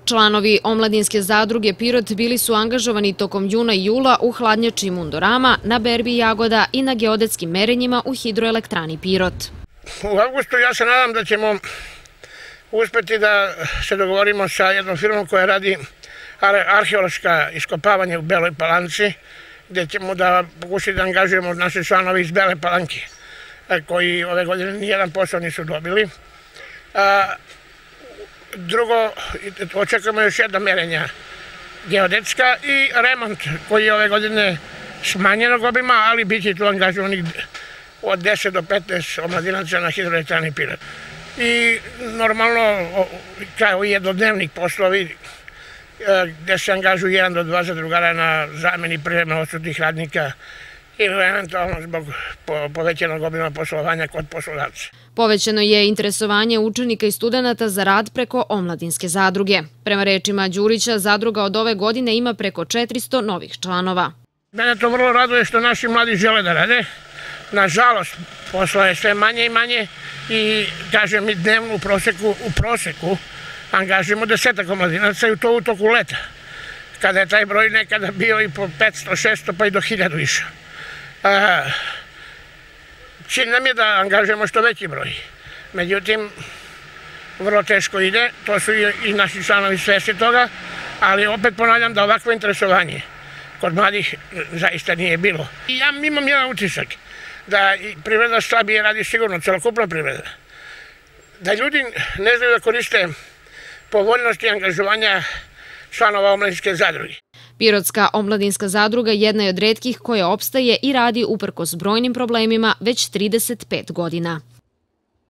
Članovi Omladinske zadruge Pirot bili su angažovani tokom juna i jula u hladnjači Mundorama, na berbi jagoda i na geodetskim merenjima u hidroelektrani Pirot. U avgustu ja se nadam da ćemo uspeti da se dogovorimo sa jednom firmom koja radi arheološka iskopavanje u Beloj Palanci, gdje ćemo da pokušati da angažujemo naše članovi iz Bele Palanke, koji ove godine nijedan posao nisu dobili. Drugo, očekujemo još jedna merenja geodetska i remont koji je ove godine smanjenog obima, ali bit će tu angažovanih od 10 do 15 omladinaca na hidroelektrani Pirot. I normalno kao jednodnevnih poslovi gdje se angažuju 1 do 2 zadrugara na zameni privremeno odsutnih radnika ili eventualno zbog povećanog obima poslovanja kod poslodavca. Povećano je interesovanje učenika i studenata za rad preko Omladinske zadruge. Prema rečima Đurića, zadruga od ove godine ima preko 400 novih članova. Mene to vrlo raduje što naši mladi žele da rade. Nažalost, posla je sve manje i manje i, kažem, mi dnevno u proseku angažujemo 10 omladinaca i to u toku leta, kada je taj broj nekada bio i po 500, 600 pa i do 1000 išao. Cilj nam je da angažujemo što veći broj. Međutim, vrlo teško ide, to su i naši članovi svesni toga, ali opet ponavljam da ovakvo interesovanje kod mladih zaista nije bilo. I ja imam jedan utisak da privreda slabije radi, sigurno celokupna privreda, da ljudi ne znaju da koriste povoljnosti angažovanja članova Omladinske zadruge. Pirotska Omladinska zadruga jedna je od retkih koja opstaje i radi uprkos brojnim problemima već 35 godina.